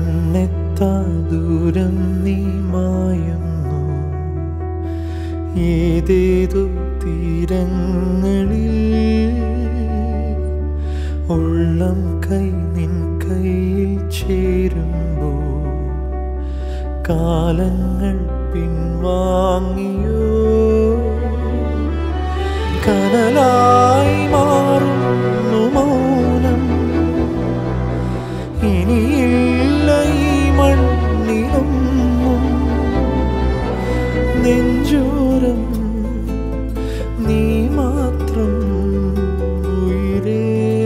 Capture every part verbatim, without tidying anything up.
കണ്ണെത്താ ദൂരം നീ മായുന്നു ഏതേതു തീരങ്ങളിൽ. ഉള്ളം കൈ നിൻ കയ്യിൽ ചേരുമ്പോൾ കാലങ്ങൾ പിൻവാങ്ങിയോ. കനലായി മാറുന്നു മൗനം, ഇനിയില്ല ഈ മണ്ണിലൊന്നും. നെഞ്ചോരം നീ മാത്രം ഉയിരേ.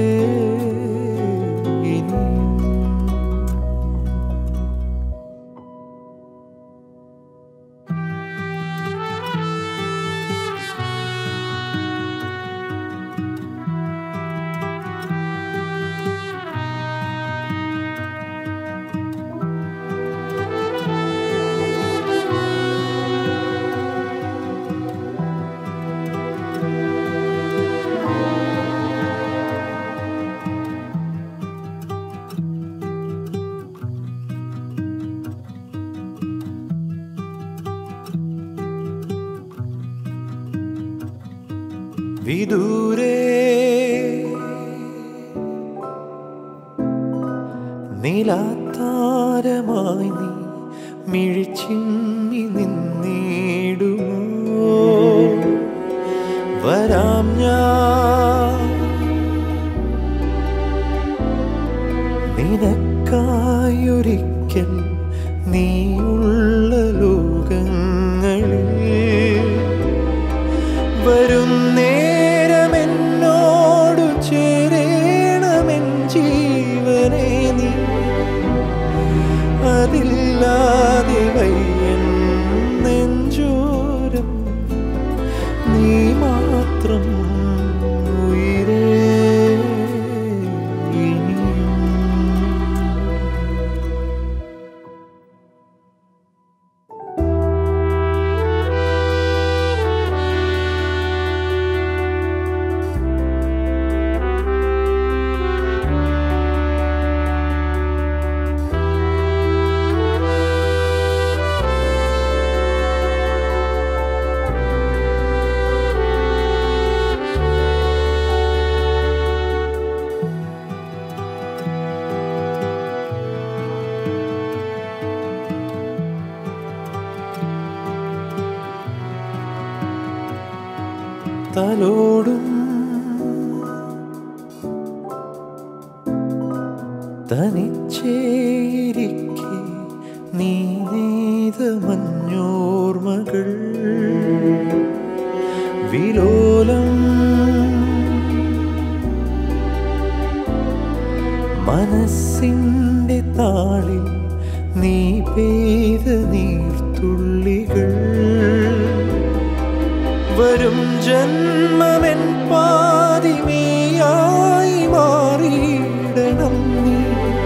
വിദൂരേ നിലാത്താരമായി നീ മിഴിച്ചിമ്മി നിന്നിടുമോ. വരാം ഞാൻ നിനക്കായൊരിക്കൽ നീയുള്ള ലോകങ്ങളിൽ. വരും നേരമെന്നോടു ചേരേണമെൻ ജീവനെ നീ. അതില്ലാതെ വയ്യൻ നെഞ്ചോരം നീ മാത്രം ഉയിരേ. തലോടും തനിച്ചേരിക്കെ നീ നെയ്ത മഞ്ഞോർമകൾ വിലോലം. മനസ്സിൻ്റെ താളിൽ നീ പെയ്ത നീർത്തുള്ളികൾ. വരും ജന്മമെൻ പാതിമേയായി മാറിയിടണം നീ.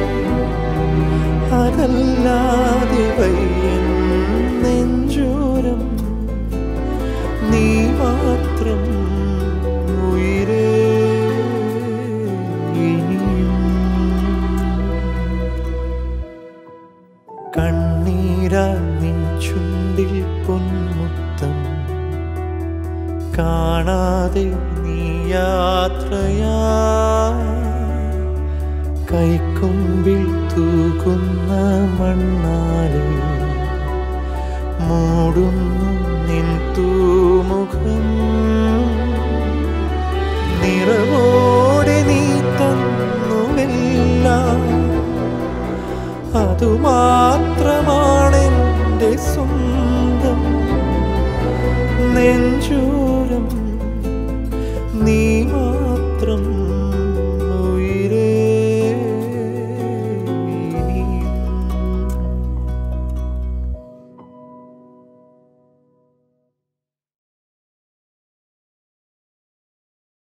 അതല്ലാതെ വയ്യൻ നെഞ്ചോരം നീ മാത്രം ഉയിരേ. കണ്ണീരാ നിൻ ചുണ്ടിൽ പൊന്മുത്തം കാണാതെ നീ യാത്രയാ. കൈക്കൊമ്പിൽ തൂകുന്ന മണ്ണാലെ മൂടുന്നു നിൻ തൂമുഖം. നിറവോടെ നീ തന്നുവെല്ലാം, അതുമാത്രം